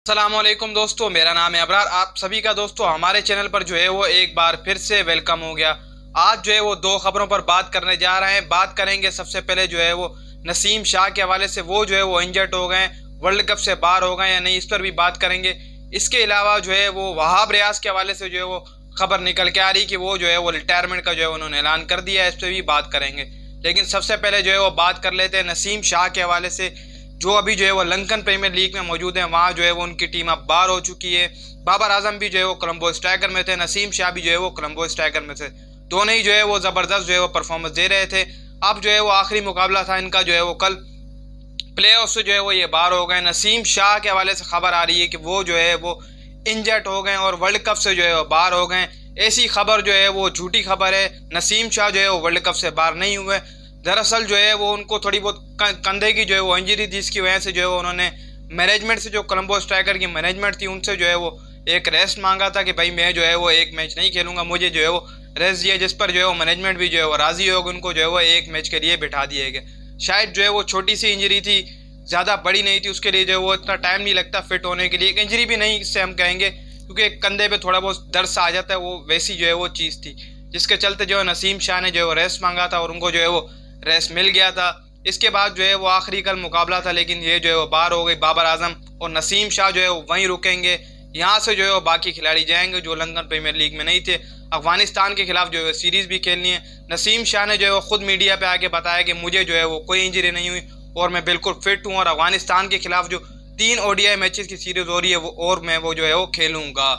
अस्सलामुअलैकुम दोस्तों, मेरा नाम है अबरार। आप सभी का दोस्तों हमारे चैनल पर जो है वो एक बार फिर से वेलकम हो गया। आज जो है वो दो खबरों पर बात करने जा रहे हैं। बात करेंगे सबसे पहले जो है वो नसीम शाह के हवाले से, वो जो है वो इंजर्ड हो गए, वर्ल्ड कप से बाहर हो गए या नहीं, इस पर भी बात करेंगे। इसके अलावा जो है वो वहाब रियाज के हवाले से जो है वो खबर निकल के आ रही कि वो जो है वो रिटायरमेंट का जो है उन्होंने ऐलान कर दिया है, इस पर भी बात करेंगे। लेकिन सबसे पहले जो है वो बात कर लेते हैं नसीम शाह के हवाले से, जो अभी जो है वो लंदन प्रीमियर लीग में मौजूद है। वहाँ जो है वो उनकी टीम अब बाहर हो चुकी है। बाबर आजम भी जो है वो कोलंबो स्ट्राइकर में थे, नसीम शाह भी जो है वो कोलंबो स्ट्राइकर में थे। दोनों ही जो है वो ज़बरदस्त जो है वो परफॉर्मेंस दे रहे थे। अब जो है वो आखिरी मुकाबला था इनका, जो है वो कल प्ले ऑफ से जो है वो ये बाहर हो गए। नसीम शाह के हवाले से खबर आ रही है कि वो जो है वो इंजर्ड हो गए और वर्ल्ड कप से जो है वो बाहर हो गए। ऐसी खबर जो है वो झूठी खबर है। नसीम शाह जो है वो वर्ल्ड कप से बाहर नहीं हुए। दरअसल जो है वो उनको थोड़ी बहुत कंधे की जो है वो इंजरी थी, जिसकी वजह से जो है वो उन्होंने मैनेजमेंट से, जो कोलंबो स्ट्राइकर की मैनेजमेंट थी, उनसे जो है वो एक रेस्ट मांगा था कि भाई मैं जो है वो एक मैच नहीं खेलूंगा, मुझे जो है वो रेस्ट दिया, जिस पर जो है वो मैनेजमेंट भी जो है वो राजी हो गई। उनको जो है वो एक मैच के लिए बिठा दिया गया। शायद जो है वो छोटी सी इंजरी थी, ज़्यादा बड़ी नहीं थी, उसके लिए जो है वो इतना टाइम नहीं लगता फिट होने के लिए। एक इंजरी भी नहीं इससे हम कहेंगे, क्योंकि कंधे पे थोड़ा बहुत दर्द सा आ जाता है, वो वैसी जो है वो चीज़ थी, जिसके चलते जो है नसीम शाह ने जो है वो रेस्ट मांगा था और उनको जो है वो रेस्ट मिल गया था। इसके बाद जो है वो आखिरी कल मुकाबला था, लेकिन ये जो है वो बाहर हो गई। बाबर आजम और नसीम शाह जो है वो वहीं रुकेंगे। यहाँ से जो है वो बाकी खिलाड़ी जाएंगे जो लंदन प्रीमियर लीग में नहीं थे। अफगानिस्तान के खिलाफ जो है सीरीज़ भी खेलनी है। नसीम शाह ने जो है वो खुद मीडिया पे आके बताया कि मुझे जो है वो कोई इंजरी नहीं हुई और मैं बिल्कुल फिट हूँ, और अफगानिस्तान के खिलाफ जो 3 ODI मैचेस की सीरीज़ हो रही है वो, और मैं वो जो है वो खेलूँगा।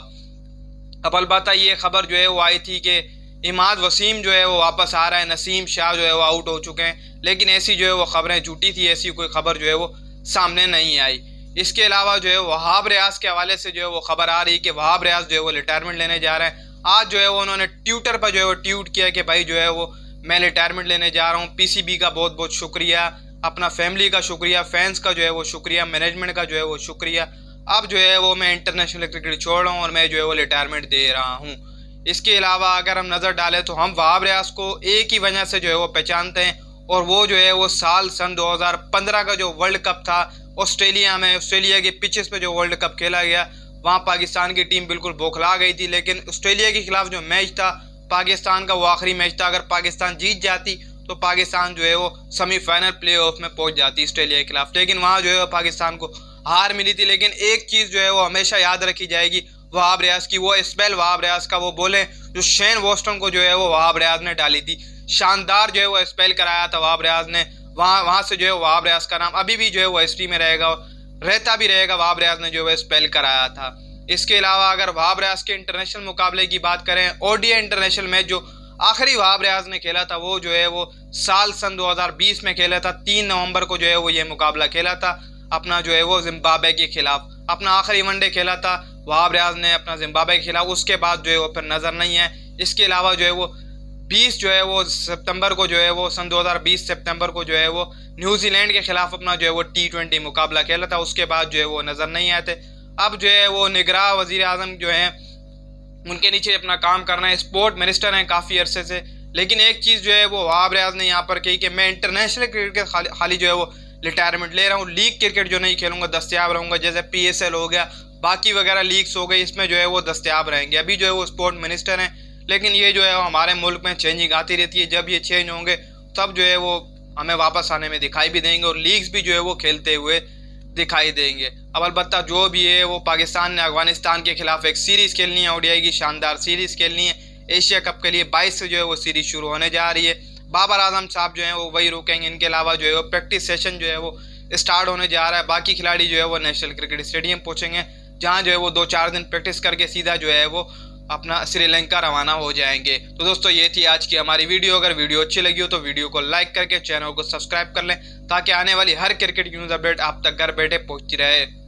अब अलबत्ता ये खबर जो है वो आई थी कि इमाद वसीम जो है वो वापस आ रहा है, नसीम शाह जो है वो आउट हो चुके हैं, लेकिन ऐसी जो है वो खबरें झूठी थी। ऐसी कोई खबर जो है वो सामने नहीं आई। इसके अलावा जो है वहाब रियाज के हवाले से जो है वो खबर आ रही है कि वहाब रियाज जो है वो रिटायरमेंट लेने जा रहे हैं। आज जो है वो उन्होंने ट्विटर पर जो है वो ट्वीट किया कि भाई जो है वो मैं रिटायरमेंट लेने जा रहा हूँ। PCB का बहुत बहुत शुक्रिया, अपना फैमिली का शुक्रिया, फैंस का जो है वो शुक्रिया, मैनेजमेंट का जो है वो शुक्रिया। अब जो है वो मैं इंटरनेशनल क्रिकेट छोड़ रहा हूँ और मैं जो है वो रिटायरमेंट दे रहा हूँ। इसके अलावा अगर हम नज़र डालें तो हम वहाब रियाज को एक ही वजह से जो है वो पहचानते हैं, और वो जो है वो सन 2015 का जो वर्ल्ड कप था ऑस्ट्रेलिया में, ऑस्ट्रेलिया के पिचेस पे जो वर्ल्ड कप खेला गया, वहाँ पाकिस्तान की टीम बिल्कुल बौखला गई थी। लेकिन ऑस्ट्रेलिया के खिलाफ जो मैच था पाकिस्तान का, वो आखिरी मैच था। अगर पाकिस्तान जीत जाती तो पाकिस्तान जो है वो सेमीफाइनल प्ले ऑफ में पहुँच जाती ऑस्ट्रेलिया के खिलाफ, लेकिन वहाँ जो है पाकिस्तान को हार मिली थी। लेकिन एक चीज़ जो है वो हमेशा याद रखी जाएगी वहाब रियाज की, वो स्पेल वहाब रियाज का, वो बोले जो शेन वॉस्टन को जो है वो वहाब रियाज ने डाली थी। शानदार जो है वो स्पेल कराया था वहाब रियाज ने। वहाँ से जो है वहाब रियाज का नाम अभी भी जो है वो हिस्ट्री में रहेगा, रहता भी रहेगा। वहाब रियाज ने जो है स्पेल कराया था। इसके अलावा अगर वहाब रियाज के इंटरनेशनल मुकाबले की बात करें, ODI इंटरनेशनल मैच जो आखिरी वहाब रियाज ने खेला था, वो जो है वो सन 2020 में खेला था। 3 नवंबर को जो है वो ये मुकाबला खेला था अपना, जो है वो जिम्बाब्वे के खिलाफ अपना आखिरी वनडे खेला था वहाब रियाज ने अपना जिम्बाब्वे के खिलाफ। उसके बाद जो है वो फिर नज़र नहीं है। इसके अलावा जो है वो 20 जो है वो सितंबर को जो है वो सन 2020 सितंबर को जो है वो न्यूजीलैंड के खिलाफ अपना जो है वो T20 मुकाबला खेला था। उसके बाद जो है वो नज़र नहीं आए थे। अब जो है वो निगरां वज़ीर आज़म जो है उनके नीचे अपना काम करना है, स्पोर्ट मिनिस्टर हैं काफ़ी अरसे से। लेकिन एक चीज़ जो है वो वहाब रियाज ने यहाँ पर कही कि मैं इंटरनेशनल क्रिकेट के खाली जो है वो रिटायरमेंट ले रहा हूँ, लीग क्रिकेट जो नहीं खेलूंगा, दस्तियाब रहूँगा, जैसे PSL हो गया, बाकी वगैरह लीग्स हो गई, इसमें जो है वो दस्तियाब रहेंगे। अभी जो है वो स्पोर्ट मिनिस्टर हैं, लेकिन ये जो है हमारे मुल्क में चेंजिंग आती रहती है। जब ये चेंज होंगे तब जो है वो हमें वापस आने में दिखाई भी देंगे और लीग्स भी जो है वो खेलते हुए दिखाई देंगे। अब अलबत्ता जो भी है वो पाकिस्तान ने अफगानिस्तान के खिलाफ एक सीरीज़ खेलनी है, ODI की शानदार सीरीज़ खेलनी है। एशिया कप के लिए 22 से जो है वो सीरीज़ शुरू होने जा रही है। बाबर आजम साहब जो है वो वही रुकेंगे। इनके अलावा जो है वो प्रैक्टिस सेशन जो है वो स्टार्ट होने जा रहा है। बाकी खिलाड़ी जो है वो नेशनल क्रिकेट स्टेडियम पहुँचेंगे, जहाँ जो है वो 2-4 दिन प्रैक्टिस करके सीधा जो है वो अपना श्रीलंका रवाना हो जाएंगे। तो दोस्तों ये थी आज की हमारी वीडियो। अगर वीडियो अच्छी लगी हो तो वीडियो को लाइक करके चैनल को सब्सक्राइब कर लें, ताकि आने वाली हर क्रिकेट की न्यूज़ अपडेट आप तक घर बैठे पहुँचती रहे।